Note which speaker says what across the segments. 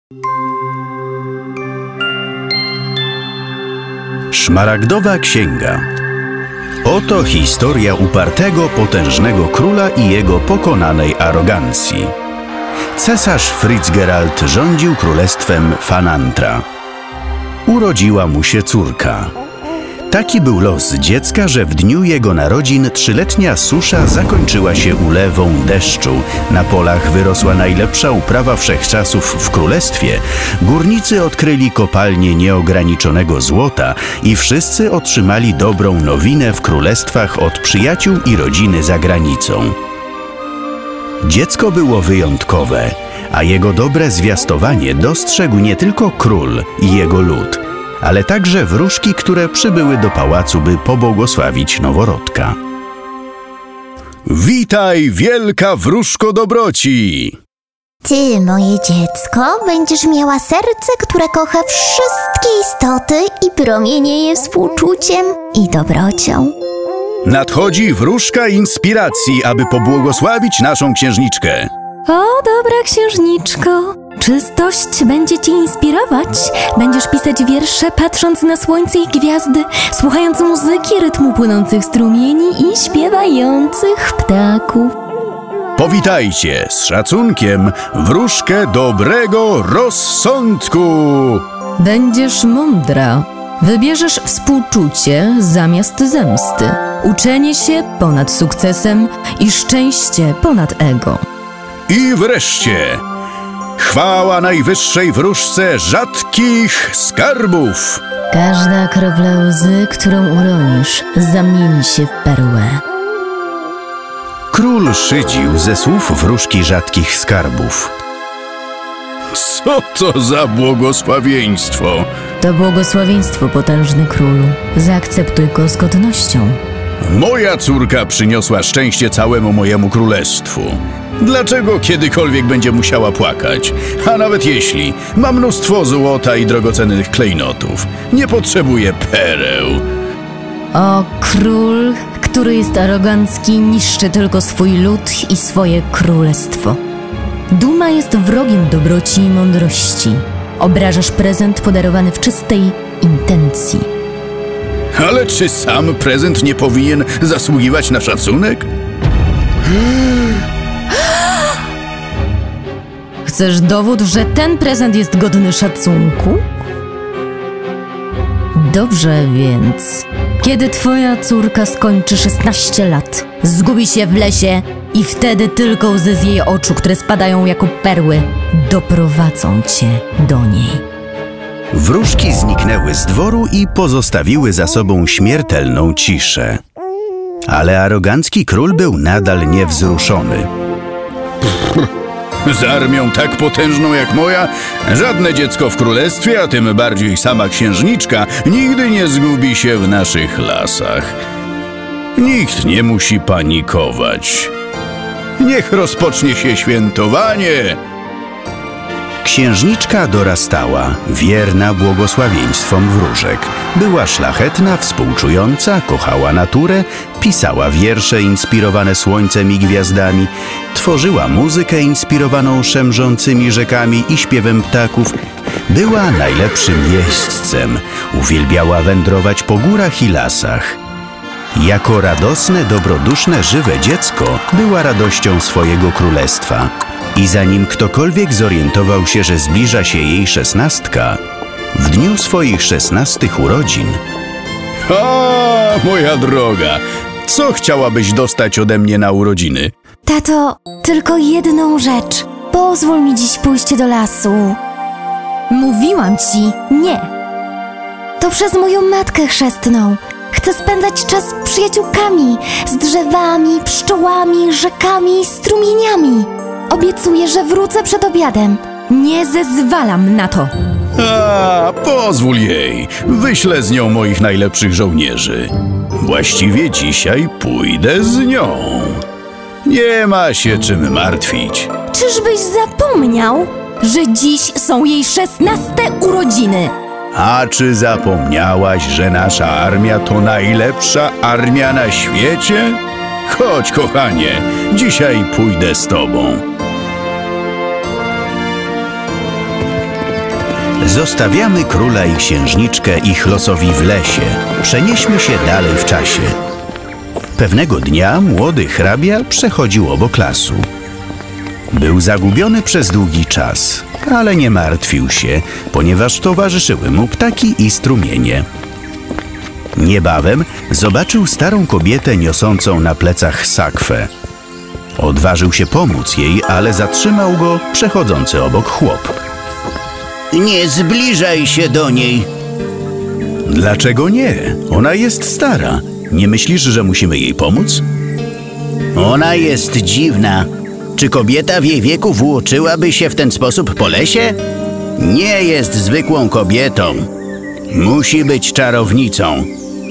Speaker 1: Szmaragdowa księga. Oto historia upartego, potężnego króla i jego pokonanej arogancji. Cesarz Fitzgerald rządził królestwem Fanantra. Urodziła mu się córka. Taki był los dziecka, że w dniu jego narodzin 3-letnia susza zakończyła się ulewą deszczu. Na polach wyrosła najlepsza uprawa wszechczasów w królestwie. Górnicy odkryli kopalnię nieograniczonego złota i wszyscy otrzymali dobrą nowinę w królestwach od przyjaciół i rodziny za granicą. Dziecko było wyjątkowe, a jego dobre zwiastowanie dostrzegł nie tylko król i jego lud, ale także wróżki, które przybyły do pałacu, by pobłogosławić noworodka. Witaj, wielka wróżko dobroci!
Speaker 2: Ty, moje dziecko, będziesz miała serce, które kocha wszystkie istoty i promienieje współczuciem i dobrocią.
Speaker 1: Nadchodzi wróżka inspiracji, aby pobłogosławić naszą księżniczkę.
Speaker 3: O, dobra księżniczko, czystość będzie cię inspirować. Będziesz pisać wiersze, patrząc na słońce i gwiazdy, słuchając muzyki, rytmu płynących strumieni i śpiewających ptaków.
Speaker 1: Powitajcie z szacunkiem wróżkę dobrego rozsądku.
Speaker 3: Będziesz mądra. Wybierzesz współczucie zamiast zemsty, uczenie się ponad sukcesem i szczęście ponad ego.
Speaker 1: I wreszcie, chwała najwyższej wróżce rzadkich skarbów.
Speaker 3: Każda kropla łzy, którą uronisz, zamieni się w perłę.
Speaker 1: Król szydził ze słów wróżki rzadkich skarbów. Co to za błogosławieństwo?
Speaker 3: To błogosławieństwo, potężny królu. Zaakceptuj go z godnością.
Speaker 1: Moja córka przyniosła szczęście całemu mojemu królestwu. Dlaczego kiedykolwiek będzie musiała płakać? A nawet jeśli, ma mnóstwo złota i drogocennych klejnotów. Nie potrzebuje pereł.
Speaker 3: O, król, który jest arogancki, niszczy tylko swój lud i swoje królestwo. Duma jest wrogiem dobroci i mądrości. Obrażasz prezent podarowany w czystej intencji.
Speaker 1: Ale czy sam prezent nie powinien zasługiwać na szacunek?
Speaker 3: Chcesz dowód, że ten prezent jest godny szacunku? Dobrze więc, kiedy twoja córka skończy 16 lat, zgubi się w lesie i wtedy tylko łzy z jej oczu, które spadają jako perły, doprowadzą cię do niej.
Speaker 1: Wróżki zniknęły z dworu i pozostawiły za sobą śmiertelną ciszę. Ale arogancki król był nadal niewzruszony. Z armią tak potężną jak moja, żadne dziecko w królestwie, a tym bardziej sama księżniczka, nigdy nie zgubi się w naszych lasach. Nikt nie musi panikować. Niech rozpocznie się świętowanie. Księżniczka dorastała, wierna błogosławieństwom wróżek. Była szlachetna, współczująca, kochała naturę, pisała wiersze inspirowane słońcem i gwiazdami, tworzyła muzykę inspirowaną szemrzącymi rzekami i śpiewem ptaków. Była najlepszym jeźdźcem, uwielbiała wędrować po górach i lasach. Jako radosne, dobroduszne, żywe dziecko była radością swojego królestwa. I zanim ktokolwiek zorientował się, że zbliża się jej 16, w dniu swoich 16 urodzin... A, moja droga, co chciałabyś dostać ode mnie na urodziny?
Speaker 2: Tato, tylko jedną rzecz. Pozwól mi dziś pójść do lasu.
Speaker 3: Mówiłam ci nie.
Speaker 2: To przez moją matkę chrzestną. Chcę spędzać czas z przyjaciółkami, z drzewami, pszczołami, rzekami i strumieniami. Obiecuję, że wrócę przed obiadem.
Speaker 3: Nie zezwalam na to.
Speaker 1: A, pozwól jej. Wyślę z nią moich najlepszych żołnierzy. Właściwie dzisiaj pójdę z nią. Nie ma się czym martwić.
Speaker 3: Czyżbyś zapomniał, że dziś są jej 16 urodziny?
Speaker 1: A czy zapomniałaś, że nasza armia to najlepsza armia na świecie? Chodź, kochanie, dzisiaj pójdę z tobą. Zostawiamy króla i księżniczkę ich losowi w lesie. Przenieśmy się dalej w czasie. Pewnego dnia młody hrabia przechodził obok lasu. Był zagubiony przez długi czas, ale nie martwił się, ponieważ towarzyszyły mu ptaki i strumienie. Niebawem zobaczył starą kobietę niosącą na plecach sakwę. Odważył się pomóc jej, ale zatrzymał go przechodzący obok chłop.
Speaker 4: Nie zbliżaj się do niej.
Speaker 1: Dlaczego nie? Ona jest stara. Nie myślisz, że musimy jej pomóc?
Speaker 4: Ona jest dziwna. Czy kobieta w jej wieku włóczyłaby się w ten sposób po lesie? Nie jest zwykłą kobietą. Musi być czarownicą.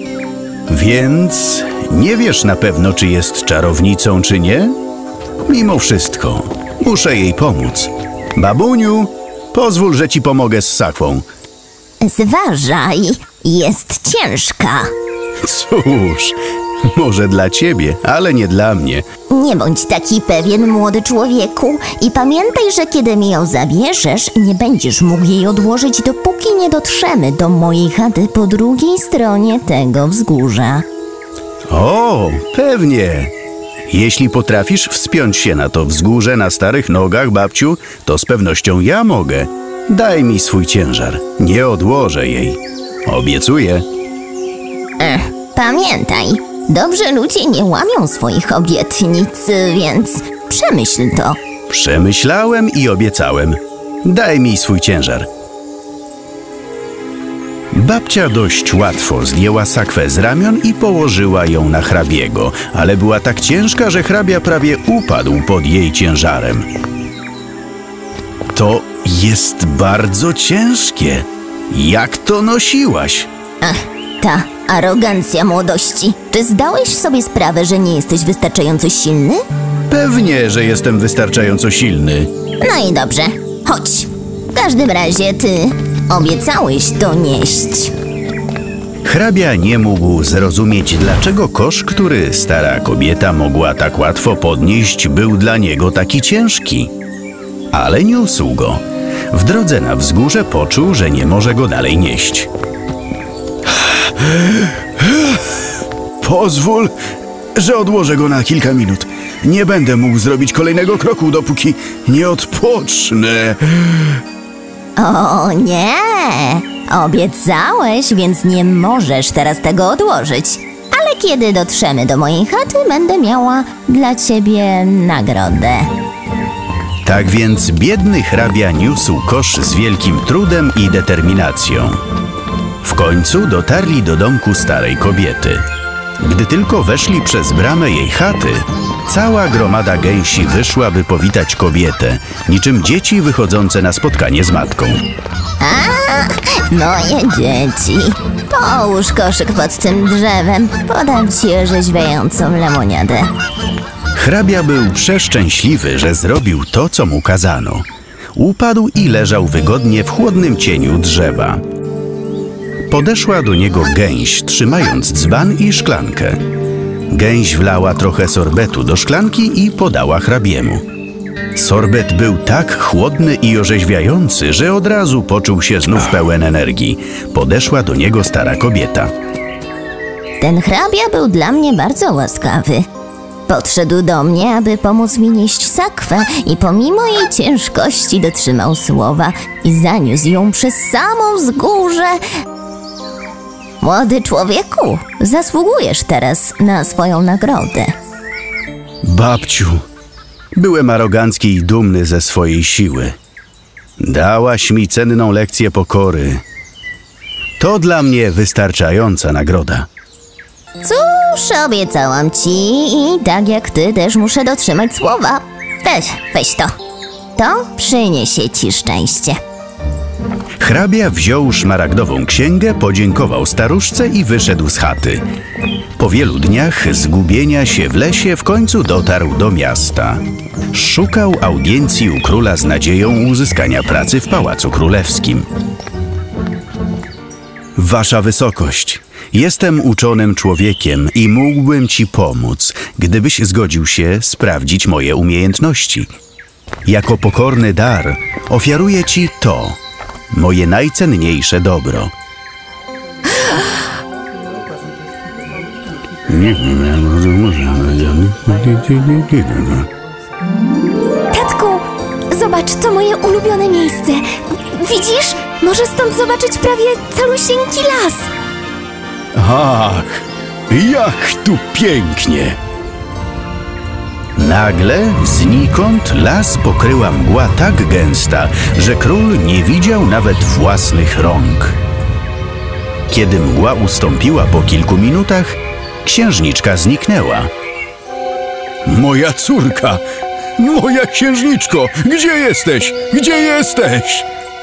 Speaker 1: Więc nie wiesz na pewno, czy jest czarownicą, czy nie? Mimo wszystko, muszę jej pomóc. Babuniu, pozwól, że ci pomogę z sakwą.
Speaker 5: Zważaj, jest ciężka.
Speaker 1: Cóż, może dla ciebie, ale nie dla mnie.
Speaker 5: Nie bądź taki pewien, młody człowieku, i pamiętaj, że kiedy mi ją zabierzesz, nie będziesz mógł jej odłożyć, dopóki nie dotrzemy do mojej chaty po drugiej stronie tego wzgórza.
Speaker 1: O, pewnie. Jeśli potrafisz wspiąć się na to wzgórze na starych nogach, babciu, to z pewnością ja mogę. Daj mi swój ciężar. Nie odłożę jej. Obiecuję.
Speaker 5: Pamiętaj, dobrzy ludzie nie łamią swoich obietnic, więc przemyśl to.
Speaker 1: Przemyślałem i obiecałem. Daj mi swój ciężar. Babcia dość łatwo zdjęła sakwę z ramion i położyła ją na hrabiego, ale była tak ciężka, że hrabia prawie upadł pod jej ciężarem. To jest bardzo ciężkie. Jak to nosiłaś?
Speaker 5: Ta arogancja młodości. Czy zdałeś sobie sprawę, że nie jesteś wystarczająco silny?
Speaker 1: Pewnie, że jestem wystarczająco silny.
Speaker 5: No i dobrze, chodź. W każdym razie ty obiecałeś to nieść.
Speaker 1: Hrabia nie mógł zrozumieć, dlaczego kosz, który stara kobieta mogła tak łatwo podnieść, był dla niego taki ciężki. Ale niósł go. W drodze na wzgórze poczuł, że nie może go dalej nieść. Pozwól, że odłożę go na kilka minut. Nie będę mógł zrobić kolejnego kroku, dopóki nie odpocznę.
Speaker 5: O nie! Obiecałeś, więc nie możesz teraz tego odłożyć. Ale kiedy dotrzemy do mojej chaty, będę miała dla ciebie nagrodę.
Speaker 1: Tak więc biedny hrabia niósł kosz z wielkim trudem i determinacją. W końcu dotarli do domku starej kobiety. Gdy tylko weszli przez bramę jej chaty, cała gromada gęsi wyszła, by powitać kobietę, niczym dzieci wychodzące na spotkanie z matką.
Speaker 5: Moje dzieci, połóż koszyk pod tym drzewem, podam ci orzeźwiającą lemoniadę.
Speaker 1: Hrabia był przeszczęśliwy, że zrobił to, co mu kazano. Upadł i leżał wygodnie w chłodnym cieniu drzewa. Podeszła do niego gęś, trzymając dzban i szklankę. Gęś wlała trochę sorbetu do szklanki i podała hrabiemu. Sorbet był tak chłodny i orzeźwiający, że od razu poczuł się znów pełen energii. Podeszła do niego stara kobieta.
Speaker 5: Ten hrabia był dla mnie bardzo łaskawy. Podszedł do mnie, aby pomóc mi nieść sakwę i pomimo jej ciężkości dotrzymał słowa i zaniósł ją przez samo wzgórze. Młody człowieku, zasługujesz teraz na swoją nagrodę.
Speaker 1: Babciu, byłem arogancki i dumny ze swojej siły. Dałaś mi cenną lekcję pokory. To dla mnie wystarczająca nagroda.
Speaker 5: Cóż, obiecałam ci i tak jak ty też muszę dotrzymać słowa. Weź to. To przyniesie ci szczęście.
Speaker 1: Hrabia wziął szmaragdową księgę, podziękował staruszce i wyszedł z chaty. Po wielu dniach zgubienia się w lesie w końcu dotarł do miasta. Szukał audiencji u króla z nadzieją uzyskania pracy w Pałacu Królewskim. Wasza wysokość, jestem uczonym człowiekiem i mógłbym ci pomóc, gdybyś zgodził się sprawdzić moje umiejętności. Jako pokorny dar ofiaruję ci to. moje najcenniejsze dobro.
Speaker 2: Tatku, zobacz, to moje ulubione miejsce. Widzisz? Możesz stąd zobaczyć prawie calusieńki las.
Speaker 1: Ach, jak tu pięknie! Nagle znikąd las pokryła mgła tak gęsta, że król nie widział nawet własnych rąk. Kiedy mgła ustąpiła po kilku minutach, księżniczka zniknęła. Moja córka! Moja księżniczko! Gdzie jesteś? Gdzie jesteś?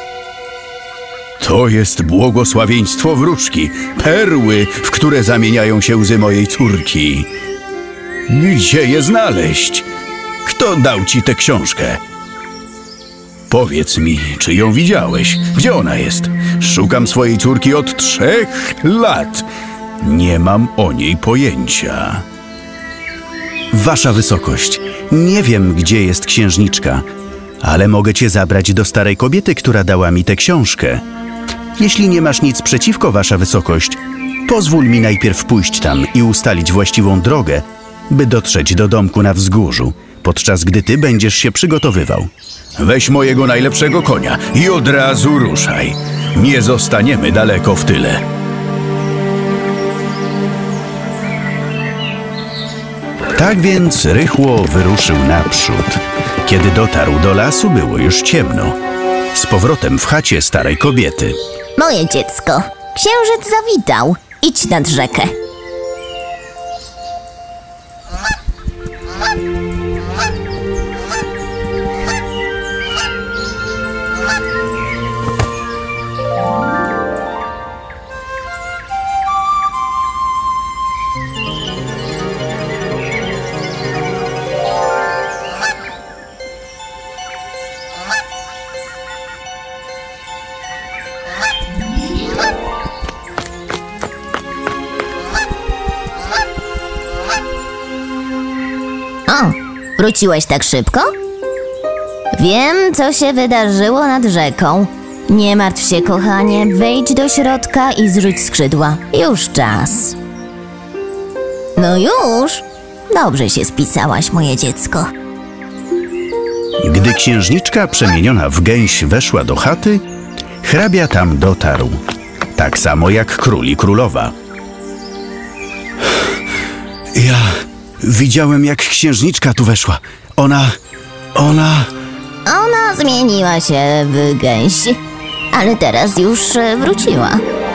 Speaker 1: To jest błogosławieństwo wróżki, perły, w które zamieniają się łzy mojej córki. Gdzie je znaleźć? Kto dał ci tę książkę? Powiedz mi, czy ją widziałeś? Gdzie ona jest? Szukam swojej córki od 3 lat. Nie mam o niej pojęcia. Wasza wysokość, nie wiem, gdzie jest księżniczka, ale mogę cię zabrać do starej kobiety, która dała mi tę książkę. Jeśli nie masz nic przeciwko, wasza wysokość, pozwól mi najpierw pójść tam i ustalić właściwą drogę, by dotrzeć do domku na wzgórzu, podczas gdy ty będziesz się przygotowywał. Weź mojego najlepszego konia i od razu ruszaj. Nie zostaniemy daleko w tyle. Tak więc rychło wyruszył naprzód. Kiedy dotarł do lasu, było już ciemno. Z powrotem w chacie starej kobiety.
Speaker 5: Moje dziecko, księżyc zawitał. Idź nad rzekę. O, wróciłeś tak szybko? Wiem, co się wydarzyło nad rzeką. Nie martw się, kochanie, wejdź do środka i zrzuć skrzydła. Już czas. No już. Dobrze się spisałaś, moje dziecko.
Speaker 1: Gdy księżniczka przemieniona w gęś weszła do chaty, hrabia tam dotarł. Tak samo jak król i królowa. Ja widziałem, jak księżniczka tu weszła. Ona
Speaker 5: zmieniła się w gęś, ale teraz już wróciła.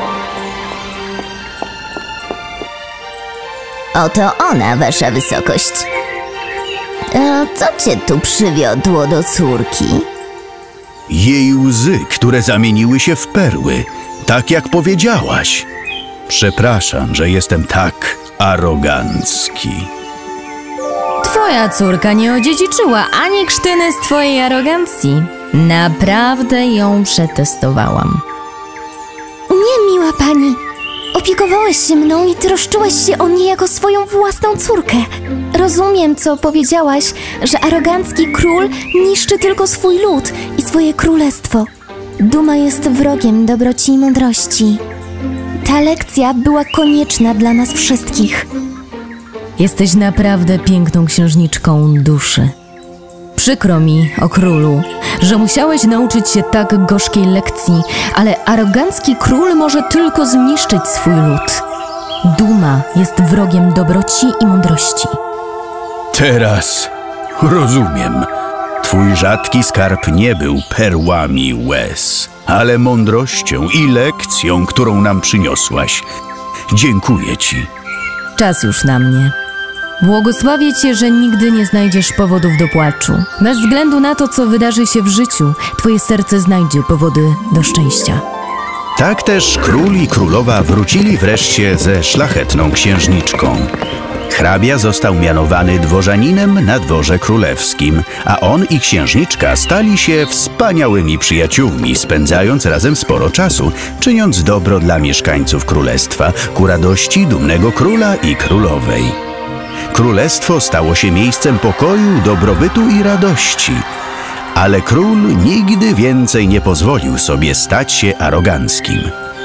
Speaker 5: Oto ona, wasza wysokość. Co cię tu przywiodło do córki?
Speaker 1: jej łzy, które zamieniły się w perły, tak jak powiedziałaś. Przepraszam, że jestem tak arogancki.
Speaker 3: Twoja córka nie odziedziczyła ani krztyny z twojej arogancji. Naprawdę ją przetestowałam.
Speaker 2: Nie, miła pani. Opiekowałaś się mną i troszczyłaś się o mnie jako swoją własną córkę. Rozumiem, co powiedziałaś, że arogancki król niszczy tylko swój lud i swoje królestwo. Duma jest wrogiem dobroci i mądrości. Ta lekcja była konieczna dla nas wszystkich.
Speaker 3: Jesteś naprawdę piękną księżniczką duszy. Przykro mi, o królu, że musiałeś nauczyć się tak gorzkiej lekcji, ale arogancki król może tylko zniszczyć swój lud. Duma jest wrogiem dobroci i mądrości.
Speaker 1: Teraz rozumiem. Twój rzadki skarb nie był perłami łez, ale mądrością i lekcją, którą nam przyniosłaś. Dziękuję ci.
Speaker 3: Czas już na mnie. Błogosławię cię, że nigdy nie znajdziesz powodów do płaczu. Bez względu na to, co wydarzy się w życiu, twoje serce znajdzie powody do szczęścia.
Speaker 1: Tak też król i królowa wrócili wreszcie ze szlachetną księżniczką. Hrabia został mianowany dworzaninem na dworze królewskim, a on i księżniczka stali się wspaniałymi przyjaciółmi, spędzając razem sporo czasu, czyniąc dobro dla mieszkańców królestwa, ku radości dumnego króla i królowej. Królestwo stało się miejscem pokoju, dobrobytu i radości, Ale król nigdy więcej nie pozwolił sobie stać się aroganckim.